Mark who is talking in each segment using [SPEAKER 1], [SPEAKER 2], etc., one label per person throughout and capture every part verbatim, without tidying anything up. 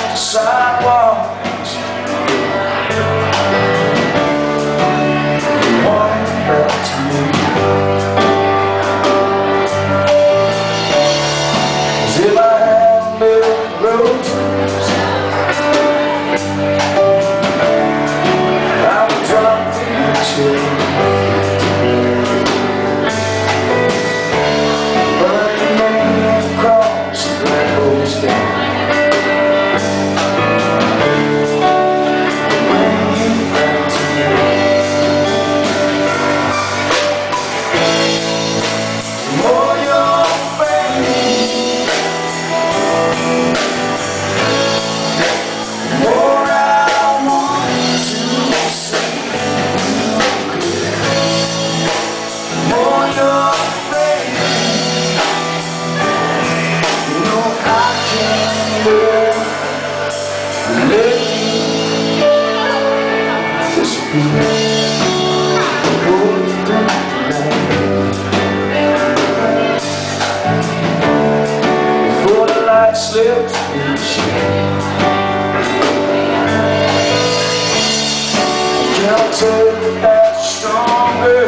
[SPEAKER 1] the sidewalks, one back to me. 'Cause if I hadn't built roads, I would drop the picture. But the man across the rainbow's down. Before the light slips in the shade, I can't tell that that's stronger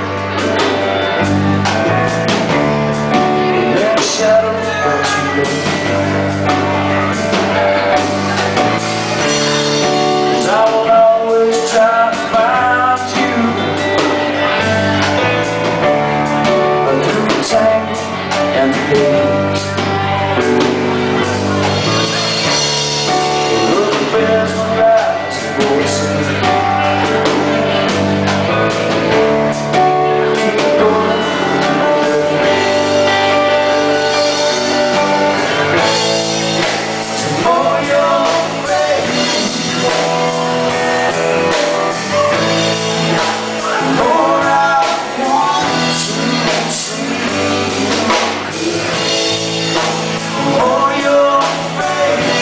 [SPEAKER 1] than the shadow that you lay. 'Cause I will always try to find you through the tangle and the haze. Look, bears my rise and voices. Keep going. Tomorrow you're ready. More I want to see. More you're ready.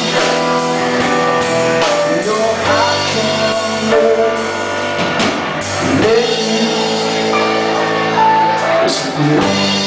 [SPEAKER 1] You know I can't let you disappear.